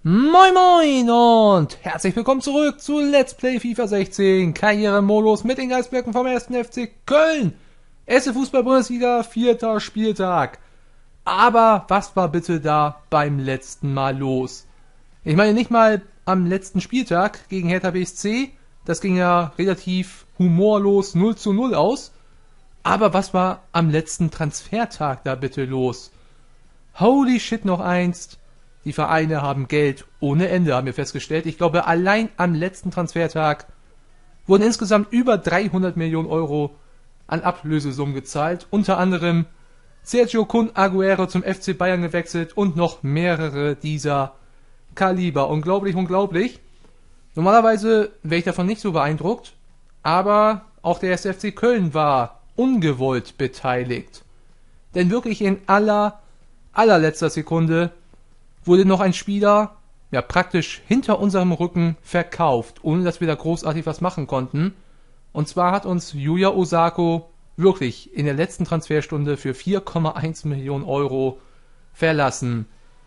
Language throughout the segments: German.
Moin Moin und herzlich willkommen zurück zu Let's Play FIFA 16 Karrieremodus mit den Geistblöcken vom 1. FC Köln. Erste Fußball-Bundesliga, 4. Spieltag. Aber was war bitte da beim letzten Mal los? Ich meine nicht mal am letzten Spieltag gegen Hertha BSC, das ging ja relativ humorlos 0:0 aus. Aber was war am letzten Transfertag da bitte los? Holy shit, noch eins. Die Vereine haben Geld ohne Ende, haben wir festgestellt. Ich glaube, allein am letzten Transfertag wurden insgesamt über 300 Millionen Euro an Ablösesummen gezahlt. Unter anderem Sergio Kun Agüero zum FC Bayern gewechselt und noch mehrere dieser Kaliber. Unglaublich, unglaublich. Normalerweise wäre ich davon nicht so beeindruckt, aber auch der 1. FC Köln war ungewollt beteiligt. Denn wirklich in allerletzter Sekunde wurde noch ein Spieler, ja praktisch hinter unserem Rücken verkauft, ohne dass wir da großartig was machen konnten. Und zwar hat uns Yuya Osako wirklich in der letzten Transferstunde für 4,1 Millionen Euro verlassen.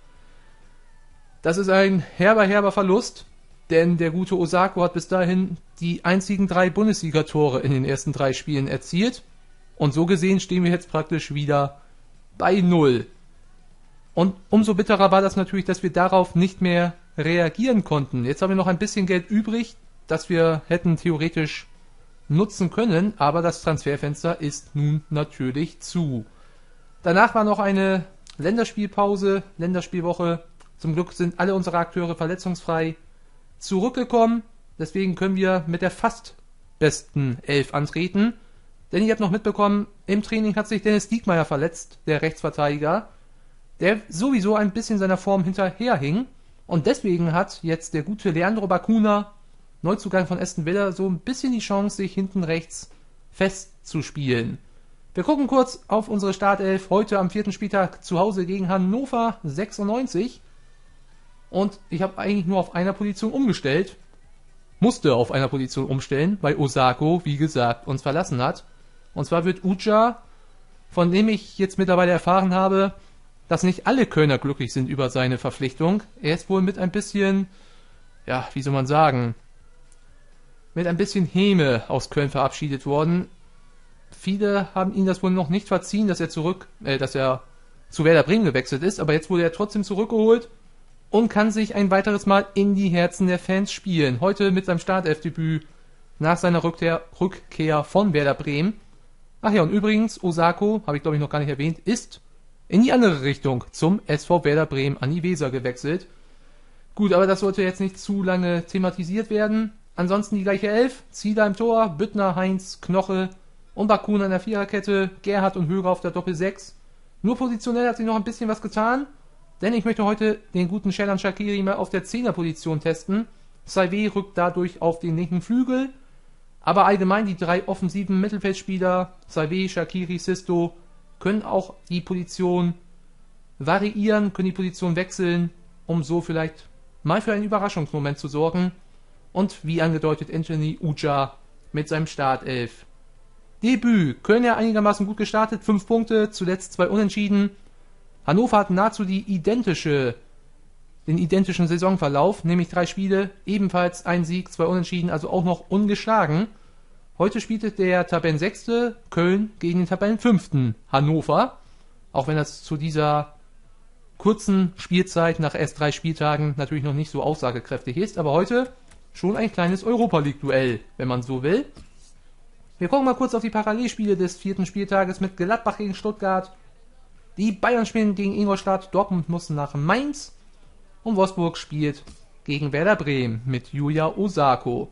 Das ist ein herber Verlust, denn der gute Osako hat bis dahin die einzigen 3 Bundesliga-Tore in den ersten 3 Spielen erzielt. Und so gesehen stehen wir jetzt praktisch wieder bei 0. Und umso bitterer war das natürlich, dass wir darauf nicht mehr reagieren konnten. Jetzt haben wir noch ein bisschen Geld übrig, das wir hätten theoretisch nutzen können, aber das Transferfenster ist nun natürlich zu. Danach war noch eine Länderspielpause, Länderspielwoche. Zum Glück sind alle unsere Akteure verletzungsfrei zurückgekommen. Deswegen können wir mit der fast besten 11 antreten. Denn ihr habt noch mitbekommen, im Training hat sich Dennis Diekmeyer verletzt, der Rechtsverteidiger, der sowieso ein bisschen seiner Form hinterherhing. Und deswegen hat jetzt der gute Leandro Bacuna, Neuzugang von Aston Villa, so ein bisschen die Chance, sich hinten rechts festzuspielen. Wir gucken kurz auf unsere Startelf heute am 4. Spieltag zu Hause gegen Hannover 96. Und ich habe eigentlich nur auf einer Position umgestellt. Musste auf einer Position umstellen, weil Osako, wie gesagt, uns verlassen hat. Und zwar wird Uja, von dem ich jetzt mittlerweile erfahren habe, dass nicht alle Kölner glücklich sind über seine Verpflichtung. Er ist wohl mit ein bisschen, ja, wie soll man sagen, mit ein bisschen Häme aus Köln verabschiedet worden. Viele haben ihn das wohl noch nicht verziehen, dass er zu Werder Bremen gewechselt ist, aber jetzt wurde er trotzdem zurückgeholt und kann sich ein weiteres Mal in die Herzen der Fans spielen. Heute mit seinem Startelfdebüt nach seiner Rückkehr von Werder Bremen. Ach ja, und übrigens, Osako, habe ich glaube ich noch gar nicht erwähnt, ist in die andere Richtung zum SV Werder Bremen an die Weser gewechselt. Gut, aber das sollte jetzt nicht zu lange thematisiert werden. Ansonsten die gleiche 11, Zieler im Tor, Büttner, Heinz, Knoche und Bacuna in der Viererkette, Gerhardt und Höger auf der Doppel-6. Nur positionell hat sich noch ein bisschen was getan, denn ich möchte heute den guten Xherdan Shaqiri mal auf der 10er-Position testen. Saivet rückt dadurch auf den linken Flügel, aber allgemein die 3 offensiven Mittelfeldspieler, Saivet, Shaqiri, Sisto, können auch die Position variieren, können die Position wechseln, um so vielleicht mal für einen Überraschungsmoment zu sorgen. Und wie angedeutet, Anthony Uja mit seinem Startelf. Debüt. Köln ja einigermaßen gut gestartet, 5 Punkte, zuletzt 2 Unentschieden. Hannover hat nahezu den identischen Saisonverlauf, nämlich 3 Spiele, ebenfalls ein Sieg, 2 Unentschieden, also auch noch ungeschlagen. Heute spielte der Tabellensechste Köln gegen den Tabellenfünften Hannover. Auch wenn das zu dieser kurzen Spielzeit nach erst 3 Spieltagen natürlich noch nicht so aussagekräftig ist. Aber heute schon ein kleines Europa-League-Duell, wenn man so will. Wir gucken mal kurz auf die Parallelspiele des 4. Spieltages mit Gladbach gegen Stuttgart. Die Bayern spielen gegen Ingolstadt, Dortmund muss nach Mainz. Und Wolfsburg spielt gegen Werder Bremen mit Yuya Osako.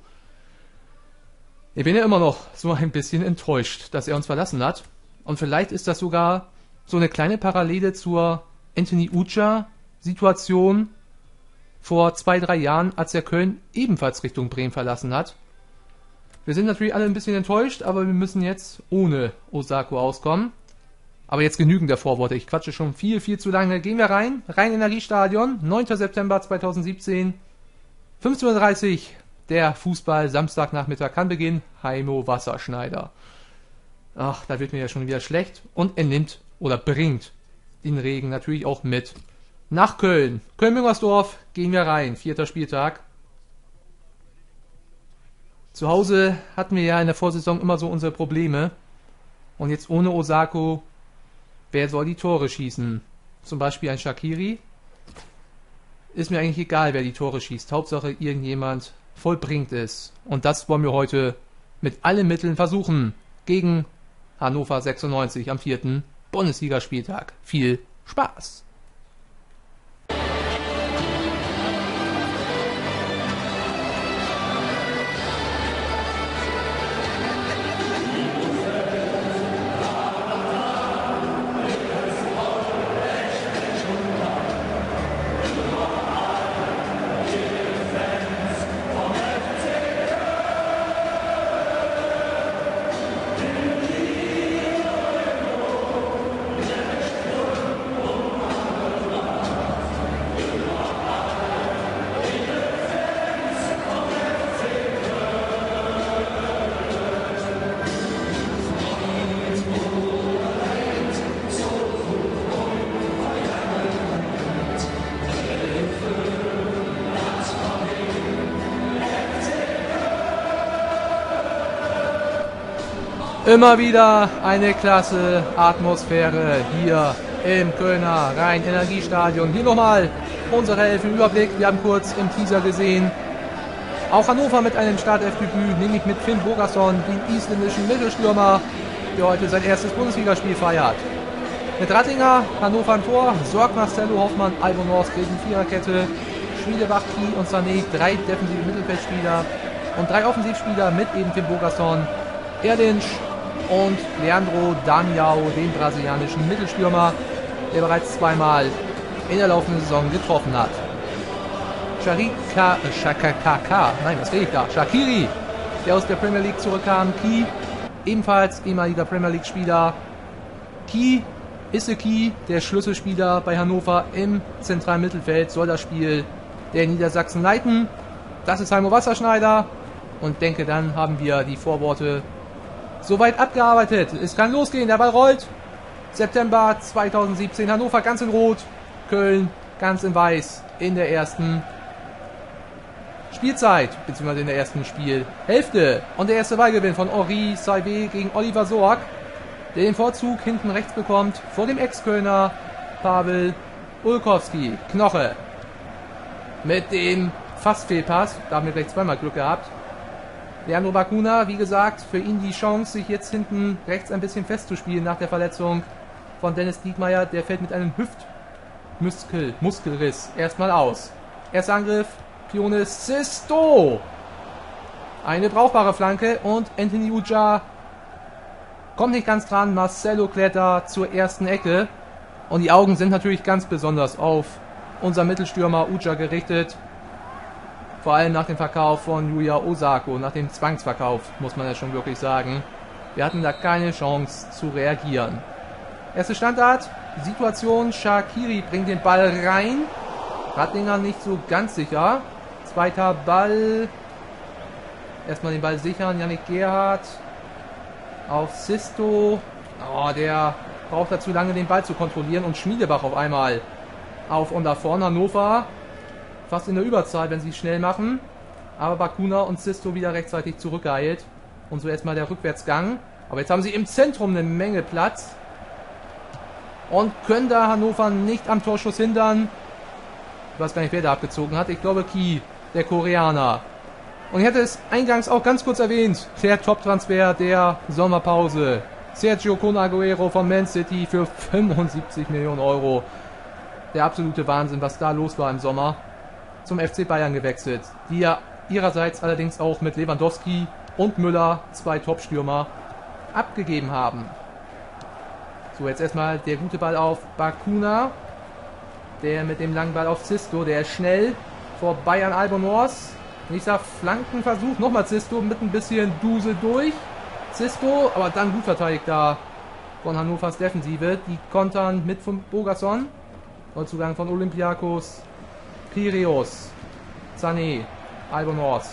Ich bin ja immer noch so ein bisschen enttäuscht, dass er uns verlassen hat. Und vielleicht ist das sogar so eine kleine Parallele zur Anthony Uja-Situation vor 2-3 Jahren, als er Köln ebenfalls Richtung Bremen verlassen hat. Wir sind natürlich alle ein bisschen enttäuscht, aber wir müssen jetzt ohne Osako auskommen. Aber jetzt genügend der Vorworte. Ich quatsche schon viel zu lange. Gehen wir rein. Rhein-Energiestadion, 9. September 2017, 15:30 Uhr. Der Fußball Samstagnachmittag kann beginnen. Heimo Wasserschneider. Ach, da wird mir ja schon wieder schlecht. Und er nimmt oder bringt den Regen natürlich auch mit nach Köln. Köln-Müngersdorf gehen wir rein. 4. Spieltag. Zu Hause hatten wir ja in der Vorsaison immer so unsere Probleme. Und jetzt ohne Osako, wer soll die Tore schießen? Zum Beispiel ein Shaqiri. Ist mir eigentlich egal, wer die Tore schießt. Hauptsache irgendjemand vollbringt es. Und das wollen wir heute mit allen Mitteln versuchen. Gegen Hannover 96 am 4. Bundesligaspieltag. Viel Spaß! Immer wieder eine klasse Atmosphäre hier im Kölner Rhein-Energiestadion. Hier nochmal unsere Elf im Überblick. Wir haben kurz im Teaser gesehen, auch Hannover mit einem Startelfdebüt, nämlich mit Finn Bogason, den isländischen Mittelstürmer, der heute sein erstes Bundesligaspiel feiert. Mit Rattinger, Hannover im Tor, Sorg, Marcelo, Hoffmann, Albon Norsk gegen Viererkette, Schmiedebach, Ki und Sané, 3 defensive Mittelfeldspieler und 3 Offensivspieler mit eben Finn Bogason, Erdinch und Leandro Damião, den brasilianischen Mittelstürmer, der bereits zweimal in der laufenden Saison getroffen hat. Shaqiri, der aus der Premier League zurückkam. Ki, ebenfalls ehemaliger Premier League Spieler. Ki, der Schlüsselspieler bei Hannover im zentralen Mittelfeld, soll das Spiel der Niedersachsen leiten. Das ist Heimo Wasserschneider und denke, dann haben wir die Vorworte soweit abgearbeitet. Es kann losgehen, der Ball rollt. September 2017, Hannover ganz in Rot, Köln ganz in Weiß in der ersten Spielzeit, beziehungsweise in der ersten Spielhälfte. Und der erste Ballgewinn von Henri Saivet gegen Oliver Sorg, der den Vorzug hinten rechts bekommt, vor dem Ex-Kölner Pavel Ulkowski. Knoche mit dem Fast-Fehlpass, da haben wir gleich zweimal Glück gehabt. Leandro Bacuna, wie gesagt, für ihn die Chance, sich jetzt hinten rechts ein bisschen festzuspielen nach der Verletzung von Dennis Diekmeyer. Der fällt mit einem Muskelriss erstmal aus. Erster Angriff, Pione Sisto. Eine brauchbare Flanke und Anthony Ujah kommt nicht ganz dran. Marcelo Kletter zur ersten Ecke. Und die Augen sind natürlich ganz besonders auf unser Mittelstürmer Ujah gerichtet. Vor allem nach dem Verkauf von Yuya Osako, nach dem Zwangsverkauf, muss man ja schon wirklich sagen. Wir hatten da keine Chance zu reagieren. Erste Standard, Situation, Shaqiri bringt den Ball rein. Rattinger nicht so ganz sicher. Zweiter Ball. Erstmal den Ball sichern, Yannick Gerhardt. Auf Sisto. Oh, der braucht dazu lange den Ball zu kontrollieren. Und Schmiedebach auf einmal auf und da vorne. Hannover fast in der Überzahl, wenn sie es schnell machen. Aber Bacuna und Sisto wieder rechtzeitig zurückgeeilt. Und so erstmal der Rückwärtsgang. Aber jetzt haben sie im Zentrum eine Menge Platz. Und können da Hannover nicht am Torschuss hindern. Ich weiß gar nicht, wer da abgezogen hat. Ich glaube Ki, der Koreaner. Und ich hatte es eingangs auch ganz kurz erwähnt. Der Top-Transfer der Sommerpause. Sergio Kun Agüero von Man City für 75 Millionen Euro. Der absolute Wahnsinn, was da los war im Sommer. Zum FC Bayern gewechselt, die ja ihrerseits allerdings auch mit Lewandowski und Müller 2 Top-Stürmer abgegeben haben. So, jetzt erstmal der gute Ball auf Bacuna, der mit dem langen Ball auf Sisto, der ist schnell vor Bayern Albon Norsk. Nächster Flankenversuch, nochmal Sisto mit ein bisschen Duse durch. Sisto, aber dann gut verteidigt da von Hannovers Defensive. Die kontern mit von Bogason. Neuzugang von Olympiakos. Piraeus, Sané, Albon Norsk.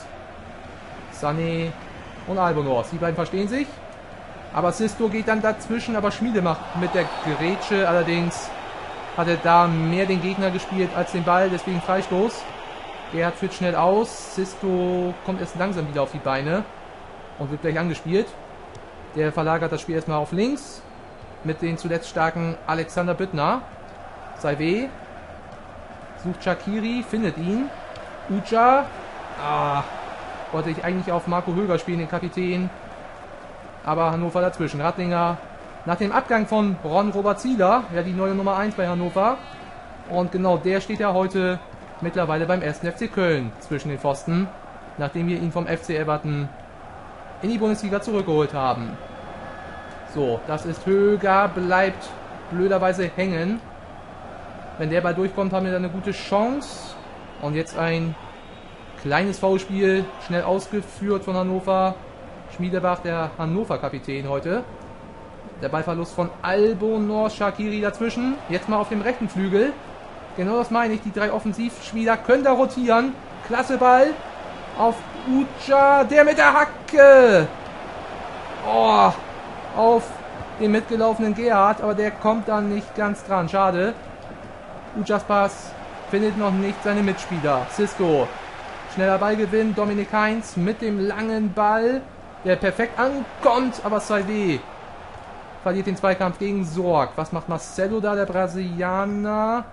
Sané und Albon Norsk. Die beiden verstehen sich. Aber Sisto geht dann dazwischen, aber Schmiede macht mit der Grätsche allerdings hat er da mehr den Gegner gespielt als den Ball, deswegen Freistoß. Gerhard führt schnell aus. Sisto kommt erst langsam wieder auf die Beine und wird gleich angespielt. Der verlagert das Spiel erstmal auf links mit den zuletzt starken Alexander Büttner. Saive sucht Shaqiri, findet ihn. Uca. Wollte ich eigentlich auf Marco Höger spielen, den Kapitän. Aber Hannover dazwischen. Radlinger nach dem Abgang von Ron-Robert Zieler, ja die neue Nummer 1 bei Hannover. Und genau der steht ja heute mittlerweile beim 1. FC Köln zwischen den Pfosten, nachdem wir ihn vom FC Everton in die Bundesliga zurückgeholt haben. So, das ist Höger, bleibt blöderweise hängen. Wenn der Ball durchkommt, haben wir dann eine gute Chance. Und jetzt ein kleines Foulspiel, schnell ausgeführt von Hannover. Schmiedebach, der Hannover-Kapitän heute. Der Ballverlust von Albonor, Shaqiri dazwischen. Jetzt mal auf dem rechten Flügel. Genau das meine ich. Die drei Offensivspieler können da rotieren. Klasse Ball. Auf Uca. Der mit der Hacke. Oh. Auf den mitgelaufenen Gerhard. Aber der kommt dann nicht ganz dran. Schade. Ucas Pass findet noch nicht seine Mitspieler. Sisto. Schneller Ballgewinn. Dominik Heinz mit dem langen Ball. Der perfekt ankommt. Aber Saive verliert den Zweikampf gegen Sorg. Was macht Marcelo da, der Brasilianer?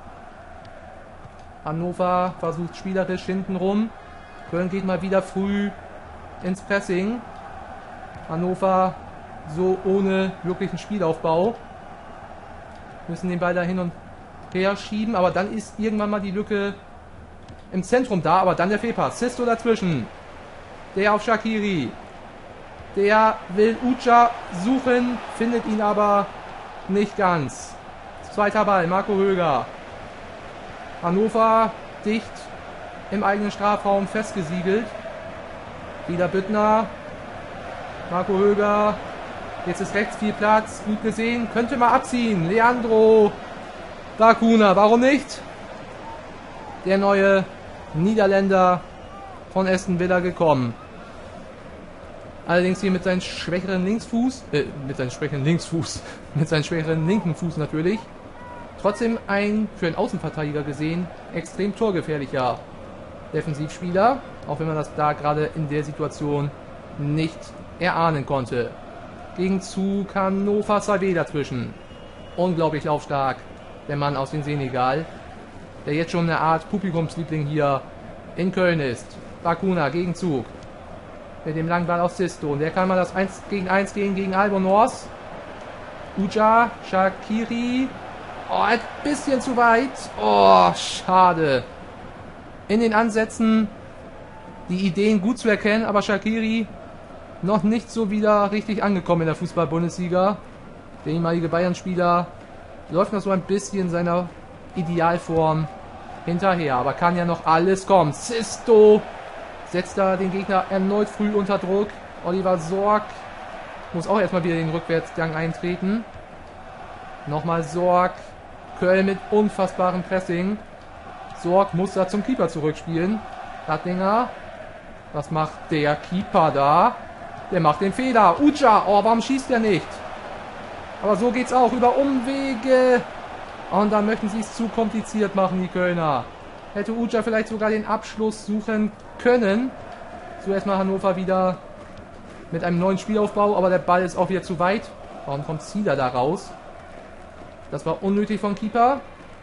Hannover versucht spielerisch hintenrum. Köln geht mal wieder früh ins Pressing. Hannover so ohne wirklichen Spielaufbau. Müssen den Ball da hin und her schieben. Aber dann ist irgendwann mal die Lücke im Zentrum da. Aber dann der Fehlpass. Sisto dazwischen. Der auf Shaqiri. Der will Uca suchen, findet ihn aber nicht ganz. Zweiter Ball, Marco Höger. Hannover dicht im eigenen Strafraum festgesiegelt. Wieder Büttner. Marco Höger. Jetzt ist rechts viel Platz. Gut gesehen. Könnte mal abziehen. Leandro Bacuna. Warum nicht? Der neue Niederländer von Aston Villa gekommen. Allerdings hier mit seinem schwächeren Linksfuß, mit seinem schwächeren linken Fuß natürlich. Trotzdem ein, für einen Außenverteidiger gesehen, extrem torgefährlicher Defensivspieler. Auch wenn man das da gerade in der Situation nicht erahnen konnte. Gegenzug Hannover, Saive dazwischen. Unglaublich laufstark, der Mann aus dem Senegal. Der jetzt schon eine Art Publikumsliebling hier in Köln ist. Bacuna, Gegenzug. Mit dem langen Ball aus Sisto. Und der kann mal das 1 gegen 1 gegen Albonors. Uca, Shaqiri. Oh, ein bisschen zu weit. Oh, schade. In den Ansätzen die Ideen gut zu erkennen, aber Shaqiri noch nicht so wieder richtig angekommen in der Fußball-Bundesliga. Der ehemalige Bayern-Spieler läuft noch so ein bisschen seiner Idealform hinterher, aber kann ja noch alles kommen. Sisto setzt da den Gegner erneut früh unter Druck. Oliver Sorg muss auch erstmal wieder den Rückwärtsgang eintreten. Nochmal Sorg. Köln mit unfassbarem Pressing. Sorg muss da zum Keeper zurückspielen. Radlinger. Was macht der Keeper da? Der macht den Fehler. Uca. Oh, warum schießt der nicht? Aber so geht's auch. Über Umwege. Und dann möchten sie es zu kompliziert machen, die Kölner. Hätte Uca vielleicht sogar den Abschluss suchen können. So erstmal Hannover wieder mit einem neuen Spielaufbau. Aber der Ball ist auch wieder zu weit. Warum kommt Zieler da raus? Das war unnötig vom Keeper.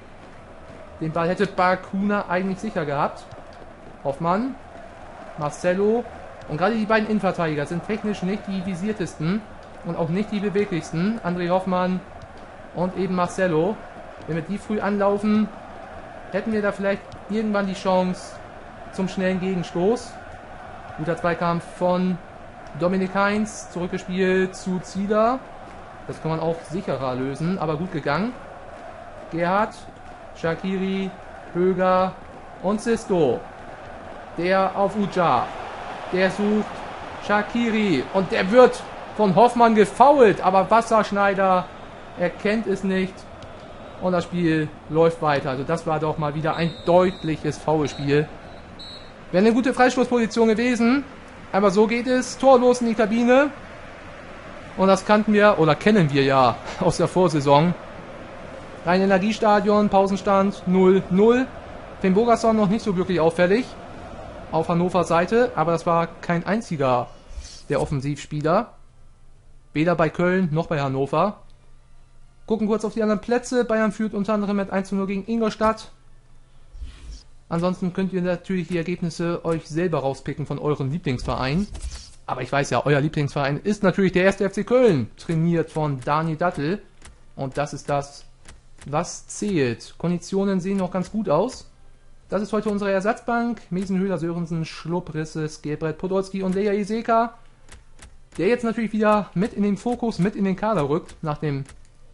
Den Ball hätte Bacuna eigentlich sicher gehabt. Hoffmann. Marcelo. Und gerade die beiden Innenverteidiger sind technisch nicht die visiertesten. Und auch nicht die beweglichsten. André Hoffmann und eben Marcelo. Wenn wir die früh anlaufen, hätten wir da vielleicht irgendwann die Chance zum schnellen Gegenstoß. Guter Zweikampf von Dominik Heinz. Zurückgespielt zu Zieler. Das kann man auch sicherer lösen, aber gut gegangen. Gerhard, Shaqiri, Höger und Sisto. Der auf Uca. Der sucht Shaqiri. Und der wird von Hoffmann gefoult. Aber Wasserschneider erkennt es nicht. Und das Spiel läuft weiter. Also das war doch mal wieder ein deutliches Foulspiel. Wäre eine gute Freistoßposition gewesen. Aber so geht es. Torlos in die Kabine. Und das kannten wir oder kennen wir ja aus der Vorsaison. Rhein-Energiestadion, Pausenstand 0-0. Finn Bogason noch nicht so wirklich auffällig auf Hannovers Seite, aber das war kein einziger der Offensivspieler. Weder bei Köln noch bei Hannover. Gucken kurz auf die anderen Plätze. Bayern führt unter anderem mit 1:0 gegen Ingolstadt. Ansonsten könnt ihr natürlich die Ergebnisse euch selber rauspicken von euren Lieblingsvereinen. Aber ich weiß ja, euer Lieblingsverein ist natürlich der 1. FC Köln, trainiert von Daniel Dattel. Und das ist das, was zählt. Konditionen sehen noch ganz gut aus. Das ist heute unsere Ersatzbank. Miesenhöhler, Sörensen, Schlupp, Risses, Gebret, Podolski und Leja Iseka. Der jetzt natürlich wieder mit in den Fokus, mit in den Kader rückt, nach dem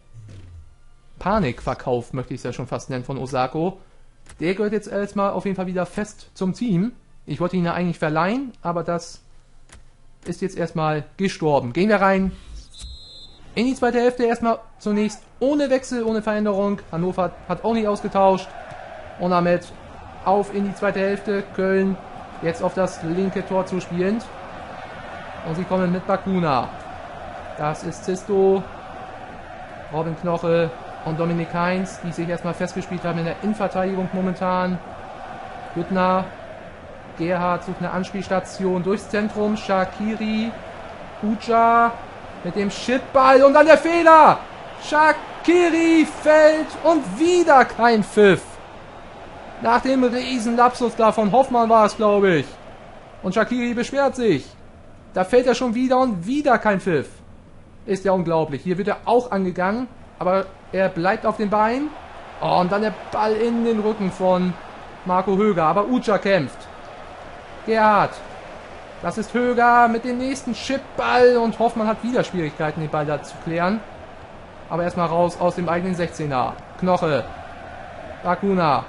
Panikverkauf, möchte ich es ja schon fast nennen, von Osako. Der gehört jetzt erstmal auf jeden Fall wieder fest zum Team. Ich wollte ihn ja eigentlich verleihen, aber das ist jetzt erstmal gestorben. Gehen wir rein in die zweite Hälfte. Erstmal zunächst ohne Wechsel, ohne Veränderung. Hannover hat auch nicht ausgetauscht. Und damit auf in die zweite Hälfte. Köln jetzt auf das linke Tor zuspielend. Und sie kommen mit Bakuna. Das ist Zisto, Robin Knoche und Dominik Heinz, die sich erstmal festgespielt haben in der Innenverteidigung momentan. Büttner, Gerhard sucht eine Anspielstation durchs Zentrum. Shaqiri, Uca mit dem Shitball und dann der Fehler. Shaqiri fällt und wieder kein Pfiff. Nach dem Riesenlapsus da von Hoffmann war es, glaube ich. Und Shaqiri beschwert sich. Da fällt er schon wieder und wieder kein Pfiff. Ist ja unglaublich. Hier wird er auch angegangen, aber er bleibt auf den Beinen. Oh, und dann der Ball in den Rücken von Marco Höger. Aber Uca kämpft. Gerhard. Das ist Höger mit dem nächsten Chipball und Hoffmann hat wieder Schwierigkeiten, den Ball da zu klären. Aber erstmal raus aus dem eigenen 16er. Knoche. Bakuna.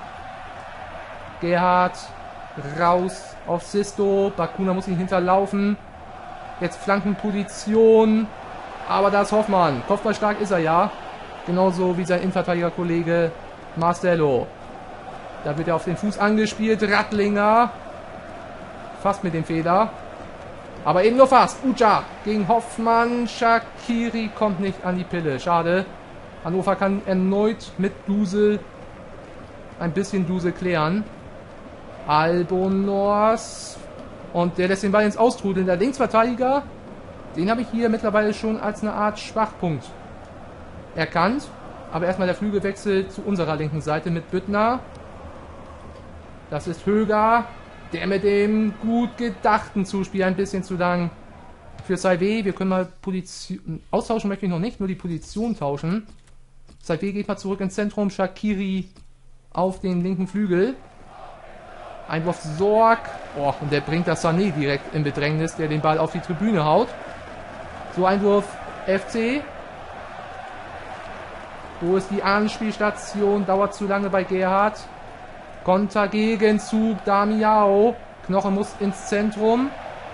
Gerhard. Raus auf Sisto. Bakuna muss ihn hinterlaufen. Jetzt Flankenposition. Aber da ist Hoffmann. Kopfballstark ist er ja. Genauso wie sein Innenverteidigerkollege Marcelo. Da wird er auf den Fuß angespielt. Rattlinger. Fast mit dem Fehler. Aber eben nur fast. Uca gegen Hoffmann. Shaqiri kommt nicht an die Pille. Schade. Hannover kann erneut mit Dusel ein bisschen Dusel klären. Albonors. Und der lässt den Ball ins Austrudeln. Der Linksverteidiger, den habe ich hier mittlerweile schon als eine Art Schwachpunkt erkannt. Aber erstmal der Flügelwechsel zu unserer linken Seite mit Büttner. Das ist Höger, der mit dem gut gedachten Zuspiel ein bisschen zu lang für Saive. Wir können mal Position austauschen, möchte ich noch nicht, nur die Position tauschen. Saive geht mal zurück ins Zentrum, Shaqiri auf den linken Flügel. Einwurf Sorg. Oh, und der bringt das Sané direkt in Bedrängnis, der den Ball auf die Tribüne haut. So, Einwurf FC. Wo ist die Anspielstation? Dauert zu lange bei Gerhard. Konter, Gegenzug, Damiao. Knoche muss ins Zentrum.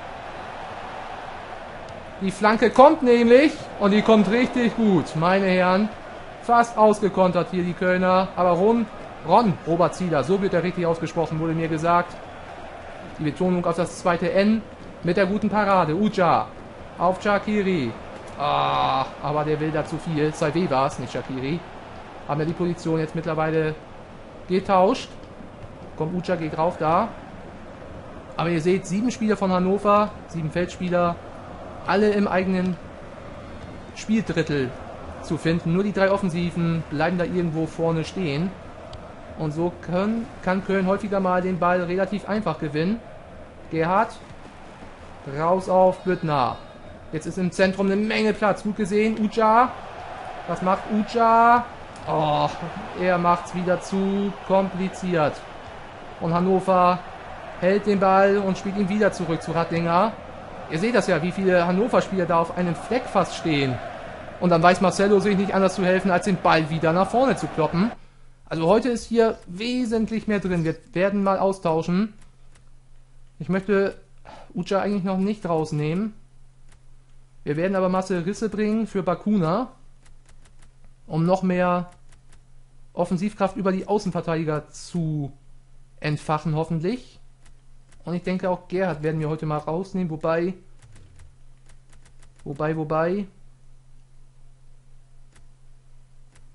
Die Flanke kommt nämlich. Und die kommt richtig gut, meine Herren. Fast ausgekontert hier die Kölner. Aber Ron Robert Zieler, so wird er richtig ausgesprochen, wurde mir gesagt. Die Betonung auf das zweite N mit der guten Parade. Uca auf Shaqiri. Ah, aber der will da zu viel. Saive war es, nicht Shaqiri. Haben wir die Position jetzt mittlerweile getauscht. Kommt Uca, geht rauf da. Aber ihr seht, 7 Spieler von Hannover, 7 Feldspieler, alle im eigenen Spieldrittel zu finden. Nur die 3 Offensiven bleiben da irgendwo vorne stehen. Und so kann Köln häufiger mal den Ball relativ einfach gewinnen. Gerhard. Raus auf Büttner. Jetzt ist im Zentrum eine Menge Platz. Gut gesehen. Uca. Was macht Uca? Oh, er macht es wieder zu kompliziert. Und Hannover hält den Ball und spielt ihn wieder zurück zu Rattlinger. Ihr seht das ja, wie viele Hannover-Spieler da auf einem Fleck fast stehen. Und dann weiß Marcelo sich nicht anders zu helfen, als den Ball wieder nach vorne zu kloppen. Also heute ist hier wesentlich mehr drin. Wir werden mal austauschen. Ich möchte Uca eigentlich noch nicht rausnehmen. Wir werden aber Marcel Risse bringen für Bakuna, um noch mehr Offensivkraft über die Außenverteidiger zu entfachen, hoffentlich. Und ich denke auch Gerhard werden wir heute mal rausnehmen, wobei.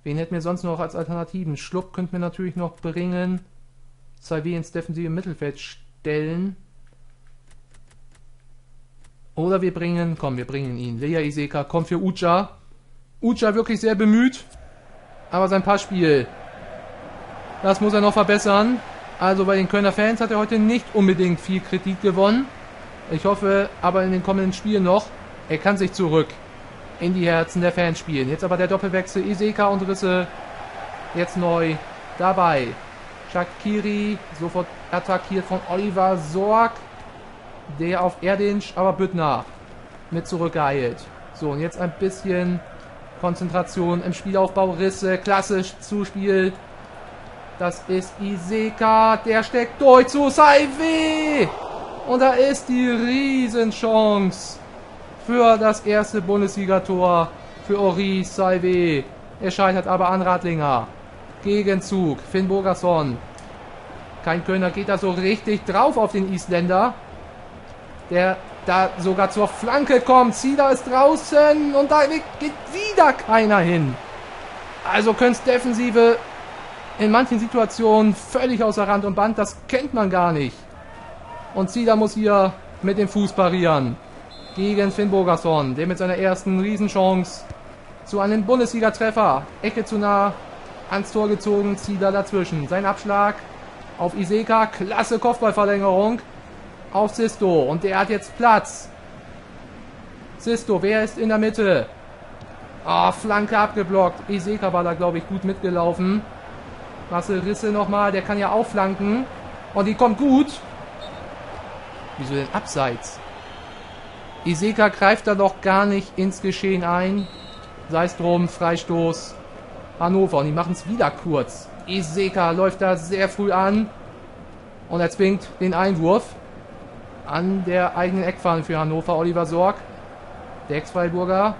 Wen hätten wir sonst noch als Alternativen? Schlupp könnten wir natürlich noch bringen. Saivé ins defensive Mittelfeld stellen. Oder wir bringen ihn. Leja Iseka kommt für Ucha. Ucha wirklich sehr bemüht. Aber sein Passspiel, das muss er noch verbessern. Also bei den Kölner Fans hat er heute nicht unbedingt viel Kritik gewonnen. Ich hoffe aber in den kommenden Spielen noch, er kann sich zurück in die Herzen der Fans spielen. Jetzt aber der Doppelwechsel. Iseka und Risse jetzt neu dabei. Shaqiri sofort attackiert von Oliver Sorg. Der auf Erdinch, aber Büttner mit zurückgeeilt. So, und jetzt ein bisschen Konzentration im Spielaufbau. Risse, klassisch Zuspiel. Das ist Iseka, der steckt durch zu Saivé. Und da ist die Riesenchance für das erste Bundesligator für Henri Saivé. Er scheitert aber an Radlinger. Gegenzug, Finn Bogason. Kein Kölner geht da so richtig drauf auf den Isländer, der da sogar zur Flanke kommt. Zieler ist draußen und da geht wieder keiner hin. Also Kölns Defensive in manchen Situationen völlig außer Rand und Band. Das kennt man gar nicht. Und Zieler muss hier mit dem Fuß parieren. Gegen Finn Bogason, der mit seiner ersten Riesenchance zu einem Bundesliga-Treffer. Ecke zu nah ans Tor gezogen. Zieler dazwischen. Sein Abschlag auf Iseka. Klasse Kopfballverlängerung. Auf Sisto. Und der hat jetzt Platz. Sisto, wer ist in der Mitte? Flanke abgeblockt. Iseka war da, glaube ich, gut mitgelaufen. Marcel Risse nochmal. Der kann ja auch flanken. Und die kommt gut. Wieso denn abseits? Iseka greift da doch gar nicht ins Geschehen ein. Sei es drum, Freistoß. Hannover. Und die machen es wieder kurz. Iseka läuft da sehr früh an. Und er zwingt den Einwurf an der eigenen Eckfahne für Hannover. Oliver Sorg, der Ex-Freiburger.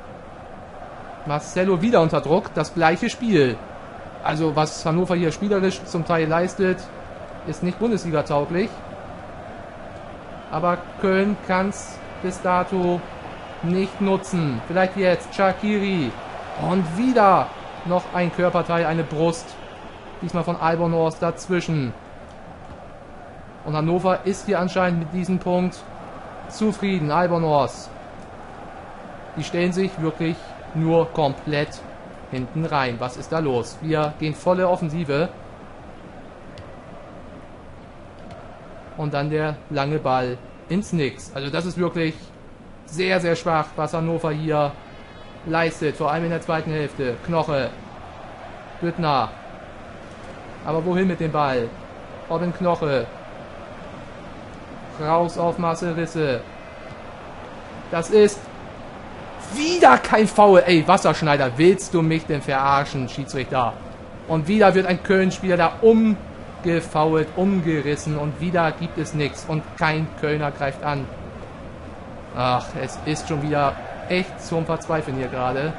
Marcelo wieder unter Druck. Das gleiche Spiel. Also was Hannover hier spielerisch zum Teil leistet, ist nicht Bundesliga-tauglich. Aber Köln kann es bis dato nicht nutzen. Vielleicht jetzt Shaqiri. Und wieder noch ein Körperteil, eine Brust. Diesmal von Albornoz dazwischen. Und Hannover ist hier anscheinend mit diesem Punkt zufrieden. Albornoz. Die stellen sich wirklich nur komplett hinten rein. Was ist da los? Wir gehen volle Offensive. Und dann der lange Ball ins Nix. Also das ist wirklich sehr, sehr schwach, was Hannover hier leistet. Vor allem in der zweiten Hälfte. Knoche. Büttner. Aber wohin mit dem Ball? Robin Knoche. Raus auf Marcel Risse. Das ist wieder kein Foul. Ey, Wasserschneider, willst du mich denn verarschen, Schiedsrichter? Und wieder wird ein Köln-Spieler da umgefoult, umgerissen und wieder gibt es nichts und kein Kölner greift an. Ach, es ist schon wieder echt zum Verzweifeln hier gerade.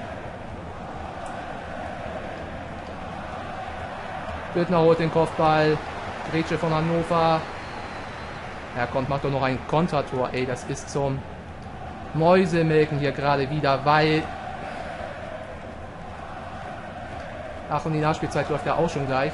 Büttner holt den Kopfball. Grätsche von Hannover. Ja, kommt, macht doch noch ein Kontertor. Ey, das ist zum Mäusemelken hier gerade wieder, weil... Ach, und die Nachspielzeit läuft ja auch schon gleich.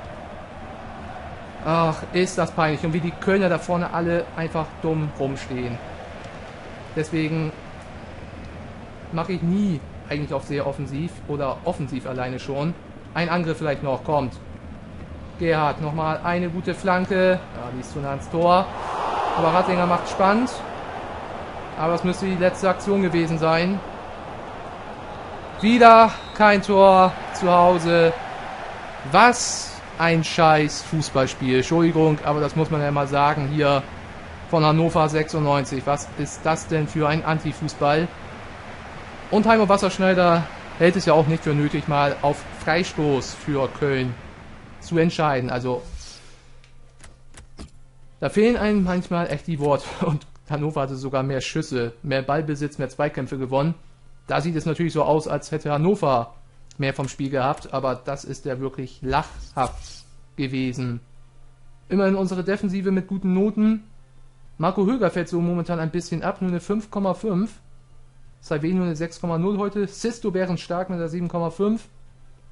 Ach, ist das peinlich. Und wie die Kölner da vorne alle einfach dumm rumstehen. Deswegen mache ich nie eigentlich auf sehr offensiv oder offensiv alleine schon. Ein Angriff vielleicht noch, kommt. Gerhard, nochmal eine gute Flanke. Ja, die ist zu nah ans Tor. Aber Radlinger macht spannend. Aber es müsste die letzte Aktion gewesen sein. Wieder kein Tor zu Hause. Was ein scheiß Fußballspiel. Entschuldigung, aber das muss man ja mal sagen hier von Hannover 96. Was ist das denn für ein Anti-Fußball? Und Heimo Wasserschneider hält es ja auch nicht für nötig, mal auf Freistoß für Köln zu entscheiden. Also da fehlen einem manchmal echt die Worte. Und Hannover hatte sogar mehr Schüsse, mehr Ballbesitz, mehr Zweikämpfe gewonnen. Da sieht es natürlich so aus, als hätte Hannover mehr vom Spiel gehabt, aber das ist ja wirklich lachhaft gewesen. Immerhin unsere Defensive mit guten Noten. Marco Höger fällt so momentan ein bisschen ab, nur eine 5,5. Saivé nur eine 6,0 heute. Sisto bärenstark mit der 7,5.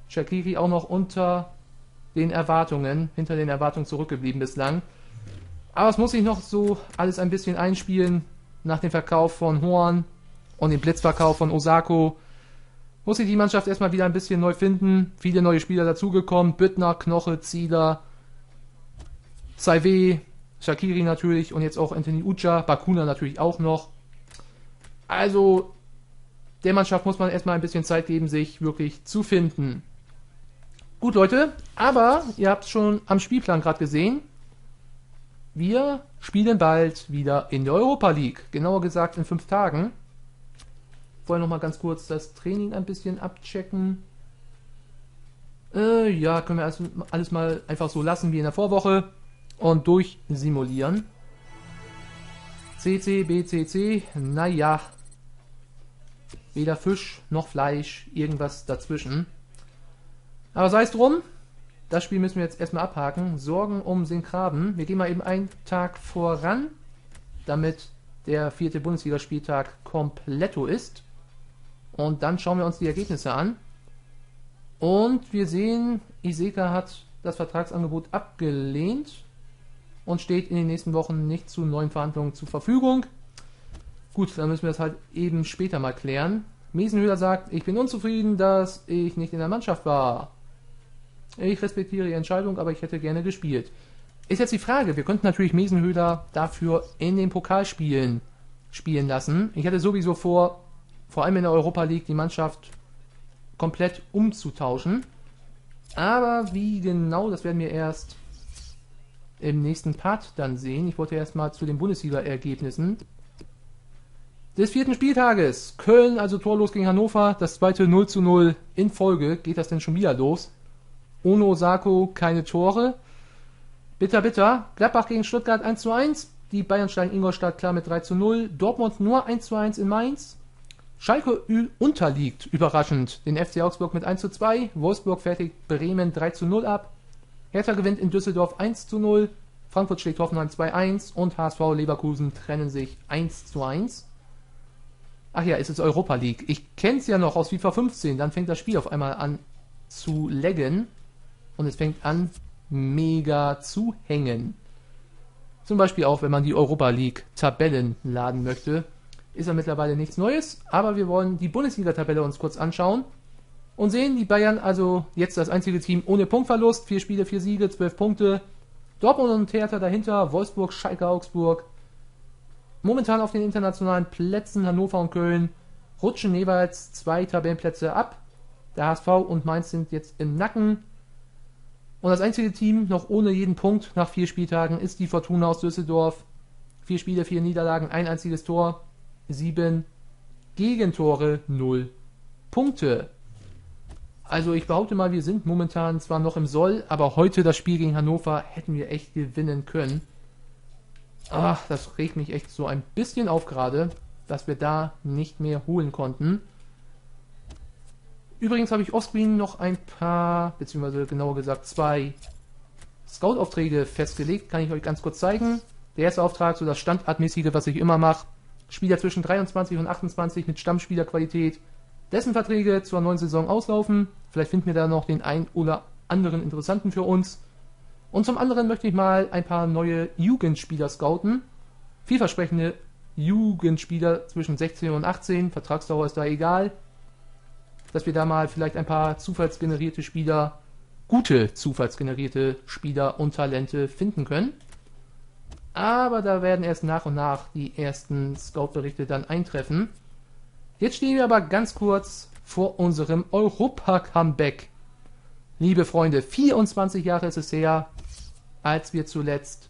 Shaqiri auch noch unter den Erwartungen, hinter den Erwartungen zurückgeblieben bislang. Aber es muss sich noch so alles ein bisschen einspielen. Nach dem Verkauf von Horn und dem Blitzverkauf von Osako muss sich die Mannschaft erstmal wieder ein bisschen neu finden. Viele neue Spieler dazugekommen. Büttner, Knoche, Zieler, Saive, Shaqiri natürlich und jetzt auch Anthony Ucha, Bakuna natürlich auch noch. Also der Mannschaft muss man erstmal ein bisschen Zeit geben, sich wirklich zu finden. Gut, Leute, aber ihr habt es schon am Spielplan gerade gesehen. Wir spielen bald wieder in der Europa League. Genauer gesagt in 5 Tagen. Vorher nochmal ganz kurz das Training ein bisschen abchecken. Ja, können wir alles mal einfach so lassen wie in der Vorwoche. Und durchsimulieren. CC, BCC, naja. Weder Fisch noch Fleisch, irgendwas dazwischen. Aber sei es drum, das Spiel müssen wir jetzt erstmal abhaken. Sorgen um Sinkgraben. Wir gehen mal eben einen Tag voran, damit der 4. Bundesligaspieltag kompletto ist. Und dann schauen wir uns die Ergebnisse an. Und wir sehen, Iseka hat das Vertragsangebot abgelehnt und steht in den nächsten Wochen nicht zu neuen Verhandlungen zur Verfügung. Gut, dann müssen wir das halt eben später mal klären. Miesenhöhler sagt, ich bin unzufrieden, dass ich nicht in der Mannschaft war. Ich respektiere die Entscheidung, aber ich hätte gerne gespielt. Ist jetzt die Frage, wir könnten natürlich Miesenhöhler dafür in den Pokalspielen spielen lassen. Ich hätte sowieso vor allem in der Europa League, die Mannschaft komplett umzutauschen. Aber wie genau, das werden wir erst im nächsten Part dann sehen. Ich wollte erstmal zu den Bundesliga-Ergebnissen des 4. Spieltages. Köln also torlos gegen Hannover. Das zweite 0:0 in Folge. Geht das denn schon wieder los? Ohne Osako keine Tore. Bitter, bitter. Gladbach gegen Stuttgart 1:1. Die Bayern steigen Ingolstadt klar mit 3:0. Dortmund nur 1:1 in Mainz. Schalke unterliegt überraschend den FC Augsburg mit 1:2. Wolfsburg fertigt Bremen 3:0 ab. Hertha gewinnt in Düsseldorf 1:0. Frankfurt schlägt Hoffenheim 2:1 und HSV Leverkusen trennen sich 1:1. Ach ja, es ist Europa League. Ich kenne es ja noch aus FIFA 15. Dann fängt das Spiel auf einmal an zu laggen. Und es fängt an mega zu hängen. Zum Beispiel auch, wenn man die Europa League Tabellen laden möchte. Ist ja mittlerweile nichts Neues. Aber wir wollen die Bundesliga-Tabelle uns kurz anschauen. Und sehen, die Bayern also jetzt das einzige Team ohne Punktverlust. 4 Spiele, 4 Siege, 12 Punkte. Dortmund und Hertha dahinter. Wolfsburg, Schalke, Augsburg. Momentan auf den internationalen Plätzen Hannover und Köln rutschen jeweils 2 Tabellenplätze ab. Der HSV und Mainz sind jetzt im Nacken. Und das einzige Team noch ohne jeden Punkt nach 4 Spieltagen ist die Fortuna aus Düsseldorf. 4 Spiele, 4 Niederlagen, ein einziges Tor, 7 Gegentore, 0 Punkte. Also ich behaupte mal, wir sind momentan zwar noch im Soll, aber heute das Spiel gegen Hannover hätten wir echt gewinnen können. Ach, das regt mich echt so ein bisschen auf gerade, dass wir da nicht mehr holen konnten. Übrigens habe ich offscreen noch ein paar, beziehungsweise genauer gesagt 2 Scout-Aufträge festgelegt. Kann ich euch ganz kurz zeigen. Der erste Auftrag, so das Standardmäßige, was ich immer mache. Spieler zwischen 23 und 28 mit Stammspielerqualität. Dessen Verträge zur neuen Saison auslaufen. Vielleicht finden wir da noch den einen oder anderen interessanten für uns. Und zum anderen möchte ich mal ein paar neue Jugendspieler scouten. Vielversprechende Jugendspieler zwischen 16 und 18. Vertragsdauer ist da egal. Dass wir da mal vielleicht ein paar zufallsgenerierte Spieler, gute zufallsgenerierte Spieler und Talente finden können. Aber da werden erst nach und nach die ersten Scout-Berichte dann eintreffen. Jetzt stehen wir aber ganz kurz vor unserem Europa-Comeback. Liebe Freunde, 24 Jahre ist es her, als wir zuletzt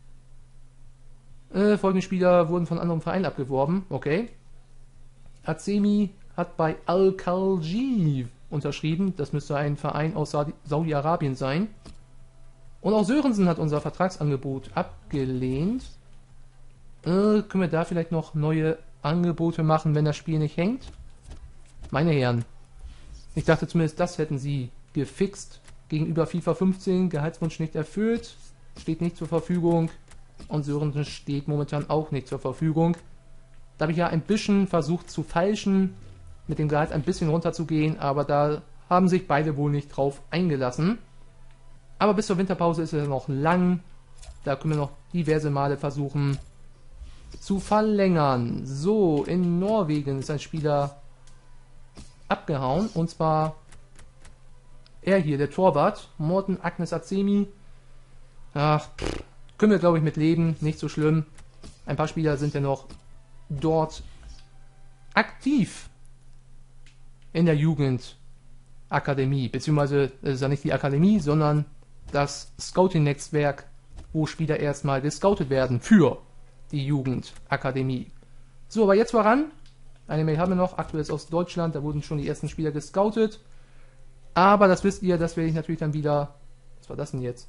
folgende Spieler wurden von anderen Vereinen abgeworben. Okay. Azemi hat bei Al-Khalji unterschrieben. Das müsste ein Verein aus Saudi-Arabien sein. Und auch Sörensen hat unser Vertragsangebot abgelehnt. Können wir da vielleicht noch neue Angebote machen, wenn das Spiel nicht hängt? Meine Herren, ich dachte zumindest, das hätten sie gefixt. Gegenüber FIFA 15, Gehaltswunsch nicht erfüllt, steht nicht zur Verfügung. Und Sörensen steht momentan auch nicht zur Verfügung. Da habe ich ja ein bisschen versucht zu feilschen, mit dem Gehalt ein bisschen runterzugehen, aber da haben sich beide wohl nicht drauf eingelassen. Aber bis zur Winterpause ist es noch lang. Da können wir noch diverse Male versuchen zu verlängern. So, in Norwegen ist ein Spieler abgehauen. Und zwar er hier, der Torwart. Morten Agnes Azemi. Ach, können wir glaube ich mit leben. Nicht so schlimm. Ein paar Spieler sind ja noch dort aktiv in der Jugendakademie. Beziehungsweise, es ist ja nicht die Akademie, sondern das Scouting-Netzwerk, wo Spieler erstmal gescoutet werden für die Jugendakademie. So, aber jetzt voran. Eine Mail haben wir noch, aktuell ist aus Deutschland, da wurden schon die ersten Spieler gescoutet. Aber das wisst ihr, das werde ich natürlich dann wieder... Was war das denn jetzt?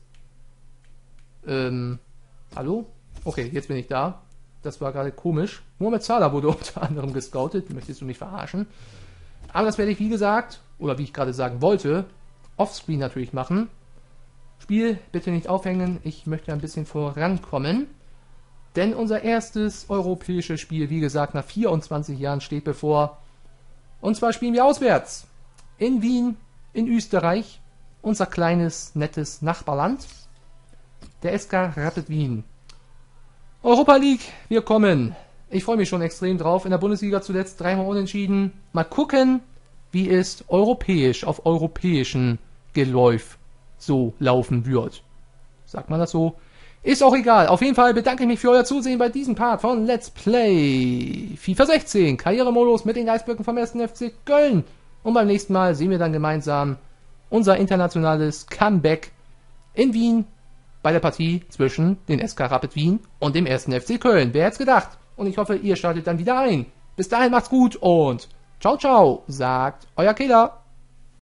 Hallo? Okay, jetzt bin ich da. Das war gerade komisch. Mohamed Salah wurde unter anderem gescoutet. Möchtest du mich verarschen? Aber das werde ich, wie gesagt, oder wie ich gerade sagen wollte, offscreen natürlich machen. Spiel bitte nicht aufhängen, ich möchte ein bisschen vorankommen. Denn unser erstes europäisches Spiel, wie gesagt, nach 24 Jahren steht bevor. Und zwar spielen wir auswärts. In Wien, in Österreich. Unser kleines, nettes Nachbarland. Der SK Rapid Wien. Europa League, wir kommen. Ich freue mich schon extrem drauf. In der Bundesliga zuletzt 3-mal unentschieden. Mal gucken, wie es europäisch, auf europäischen Geläuf so laufen wird. Sagt man das so? Ist auch egal. Auf jeden Fall bedanke ich mich für euer Zusehen bei diesem Part von Let's Play FIFA 16. Karrieremodus mit den Eisböcken vom 1. FC Köln. Und beim nächsten Mal sehen wir dann gemeinsam unser internationales Comeback in Wien bei der Partie zwischen den SK Rapid Wien und dem 1. FC Köln. Wer hätte es gedacht? Und ich hoffe, ihr schaltet dann wieder ein. Bis dahin macht's gut und ciao, ciao, sagt euer Killer.